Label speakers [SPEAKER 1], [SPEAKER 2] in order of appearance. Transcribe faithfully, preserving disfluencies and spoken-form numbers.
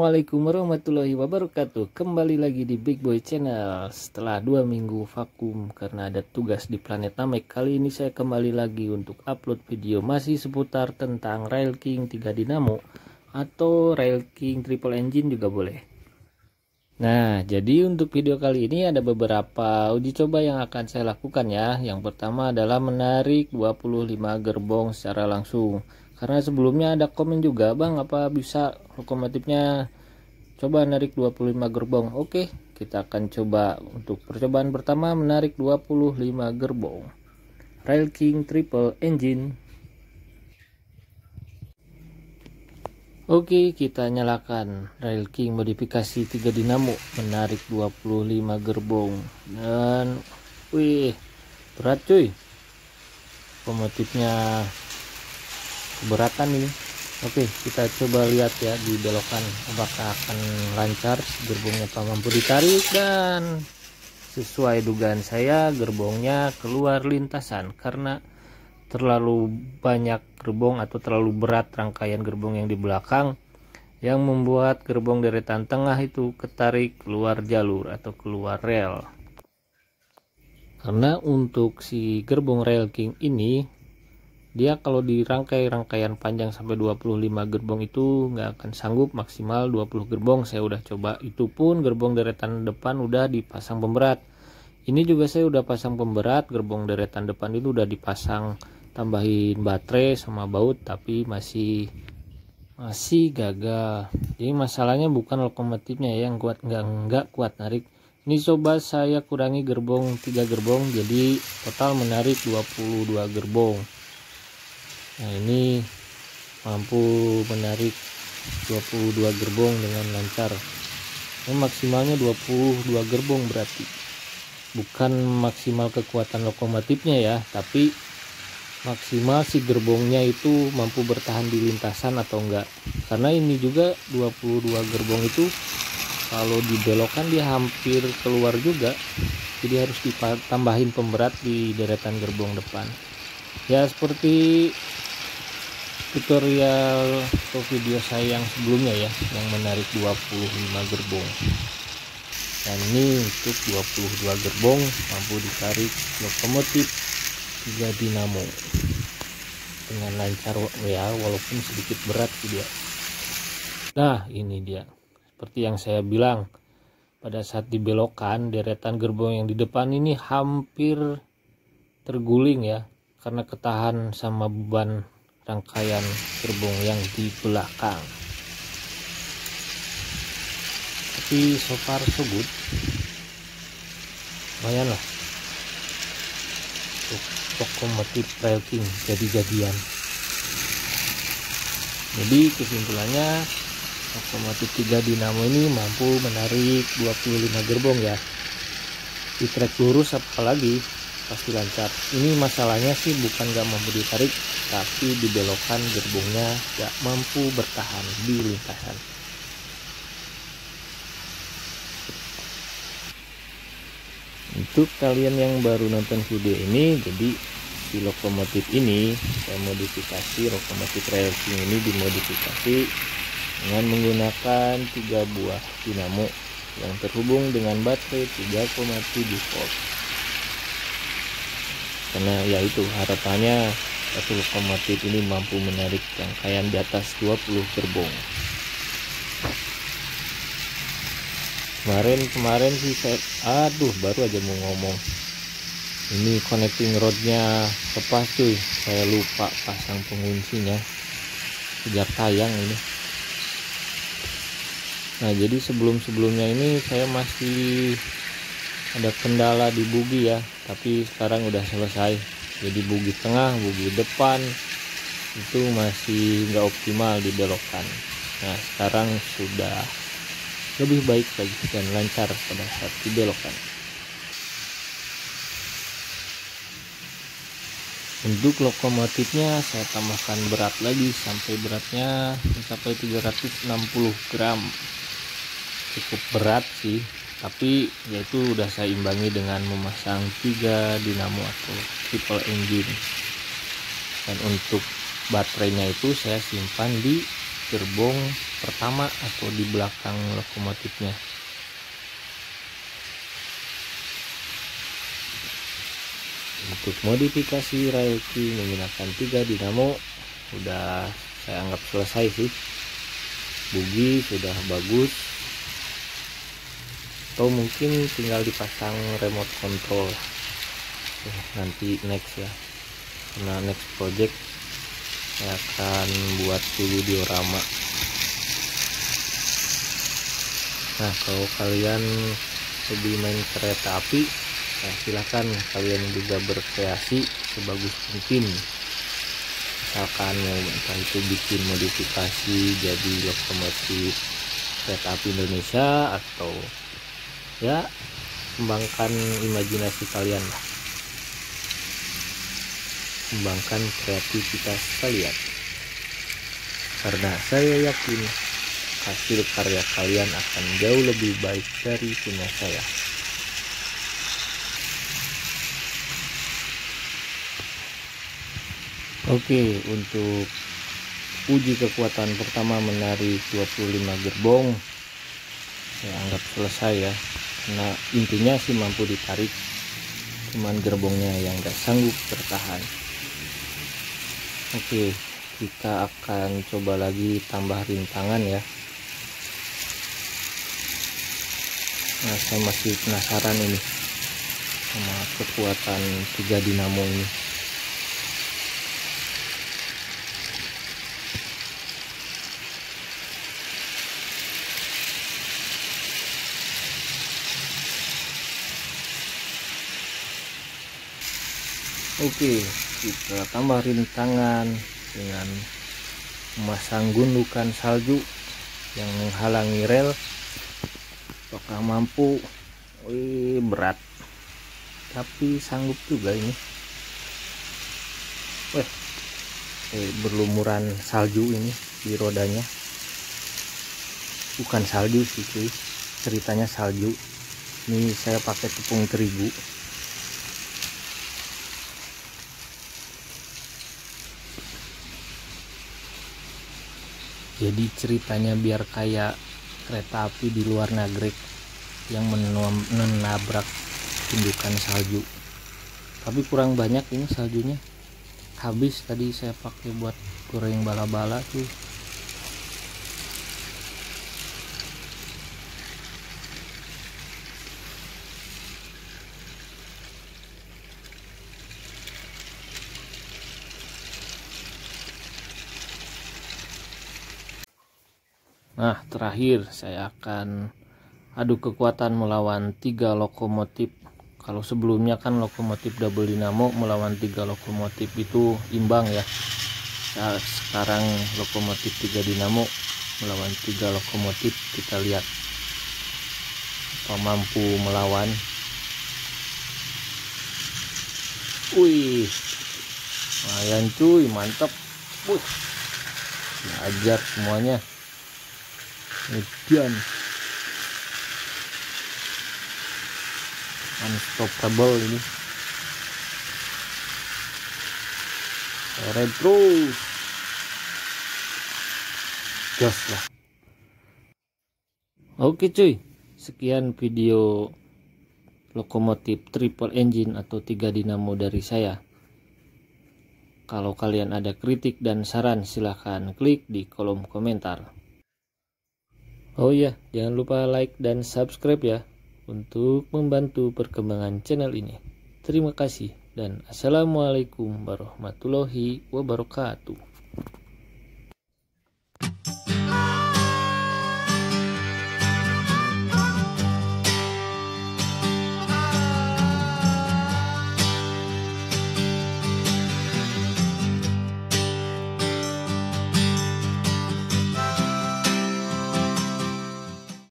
[SPEAKER 1] Assalamualaikum warahmatullahi wabarakatuh. Kembali lagi di Big Boy Channel. Setelah dua minggu vakum karena ada tugas di planet Namek, kali ini saya kembali lagi untuk upload video masih seputar tentang Rail King tiga Dynamo atau Rail King Triple Engine juga boleh. Nah, jadi untuk video kali ini ada beberapa uji coba yang akan saya lakukan ya. Yang pertama adalah menarik dua puluh lima gerbong secara langsung. Karena sebelumnya ada komen juga, bang apa bisa lokomotifnya coba narik dua puluh lima gerbong. Oke, kita akan coba untuk percobaan pertama menarik dua puluh lima gerbong Rail King Triple Engine. Oke, kita nyalakan Rail King modifikasi tiga Dynamo menarik dua puluh lima gerbong. Dan wih, berat cuy, lokomotifnya keberatan ini. Oke, kita coba lihat ya di belokan apakah akan lancar, gerbongnya apa mampu ditarik. Dan sesuai dugaan saya, gerbongnya keluar lintasan karena terlalu banyak gerbong atau terlalu berat rangkaian gerbong yang di belakang yang membuat gerbong deretan tengah itu ketarik keluar jalur atau keluar rel. Karena untuk si gerbong Rail King ini, dia kalau dirangkai rangkaian panjang sampai dua puluh lima gerbong itu nggak akan sanggup, maksimal dua puluh gerbong. Saya udah coba, itu pun gerbong deretan depan udah dipasang pemberat. Ini juga saya udah pasang pemberat, gerbong deretan depan itu udah dipasang tambahin baterai sama baut, tapi masih masih gagal. Jadi masalahnya bukan lokomotifnya yang kuat, nggak nggak kuat narik. Ini coba saya kurangi gerbong tiga gerbong, jadi total menarik dua puluh dua gerbong. Nah, ini mampu menarik dua puluh dua gerbong dengan lancar. Ini maksimalnya dua puluh dua gerbong, berarti bukan maksimal kekuatan lokomotifnya ya, tapi maksimal si gerbongnya itu mampu bertahan di lintasan atau enggak. Karena ini juga dua puluh dua gerbong itu kalau dibelokkan dia hampir keluar juga, jadi harus ditambahin pemberat di deretan gerbong depan ya, seperti tutorial atau video saya yang sebelumnya ya, yang menarik dua puluh lima gerbong. Dan ini untuk dua puluh dua gerbong mampu ditarik lokomotif tiga Dynamo dengan lancar ya, walaupun sedikit berat sih dia. Nah, ini dia seperti yang saya bilang, pada saat dibelokkan deretan gerbong yang di depan ini hampir terguling ya, karena ketahan sama beban rangkaian gerbong yang di belakang. Tapi so far so good, lumayan lah untuk lokomotif Rail King jadi-jadian. Jadi kesimpulannya, lokomotif tiga Dynamo ini mampu menarik dua puluh lima gerbong ya. Di trek lurus apalagi pasti lancar. Ini masalahnya sih bukan gak mampu ditarik, tapi dibelokan gerbongnya gak mampu bertahan di lintasan. Untuk kalian yang baru nonton video ini, jadi di lokomotif ini saya modifikasi, lokomotif Rail King ini dimodifikasi dengan menggunakan tiga buah dinamo yang terhubung dengan baterai tiga koma tujuh volt. Karena yaitu harapannya satu lokomotif ini mampu menarik rangkaian di atas dua puluh gerbong. Kemarin-kemarin sih saya, aduh baru aja mau ngomong, ini connecting rodnya lepas cuy, saya lupa pasang penguncinya sejak tayang ini. Nah, jadi sebelum-sebelumnya ini saya masih ada kendala di bugi ya, tapi sekarang udah selesai. Jadi bugi tengah, bugi depan itu masih nggak optimal dibelokkan. Nah, sekarang sudah lebih baik lagi dan lancar pada saat dibelokkan. Untuk lokomotifnya saya tambahkan berat lagi sampai beratnya mencapai tiga ratus enam puluh gram. Cukup berat sih, tapi yaitu udah saya imbangi dengan memasang tiga Dynamo atau triple engine. Dan untuk baterainya itu saya simpan di gerbong pertama atau di belakang lokomotifnya. Untuk modifikasi railking menggunakan tiga dinamo udah saya anggap selesai sih. Bugi sudah bagus, atau mungkin tinggal dipasang remote control. Oke, nanti next ya, karena next project saya akan buat video diorama. Nah, kalau kalian lebih main kereta api, nah, silahkan kalian juga berkreasi sebagus mungkin. Misalkan mau entah itu bikin modifikasi jadi lokomotif kereta api Indonesia, atau ya kembangkan imajinasi kalian lah, kembangkan kreativitas kalian, karena saya yakin hasil karya kalian akan jauh lebih baik dari punya saya. Oke, untuk uji kekuatan pertama menarik dua puluh lima gerbong saya anggap selesai ya, karena intinya sih mampu ditarik, cuman gerbongnya yang gak sanggup bertahan. Oke, kita akan coba lagi tambah rintangan ya. Nah, saya masih penasaran ini sama kekuatan tiga dinamo ini. Oke, kita tambah rintangan dengan memasang gundukan salju yang menghalangi rel. Apakah mampu? Wih, berat, tapi sanggup juga ini. Weh, eh, berlumuran salju ini di rodanya. Bukan salju sih cuy, ceritanya salju. Ini saya pakai tepung terigu. Jadi ceritanya biar kayak kereta api di luar negeri yang menabrak gundukan salju. Tapi kurang banyak ini saljunya. Habis tadi saya pakai buat goreng bala-bala tuh. Nah, terakhir saya akan adu kekuatan melawan tiga lokomotif. Kalau sebelumnya kan lokomotif double dinamo melawan tiga lokomotif itu imbang ya. Nah, sekarang lokomotif tiga dinamo melawan tiga lokomotif, kita lihat apa mampu melawan. Wih, lumayan cuy, mantap. Wih, diajar semuanya. Kemudian unstoppable ini, keren terus, gas lah. Oke cuy, sekian video lokomotif triple engine atau tiga dinamo dari saya. Kalau kalian ada kritik dan saran, silahkan klik di kolom komentar. Oh iya, jangan lupa like dan subscribe ya, untuk membantu perkembangan channel ini. Terima kasih dan assalamualaikum warahmatullahi wabarakatuh.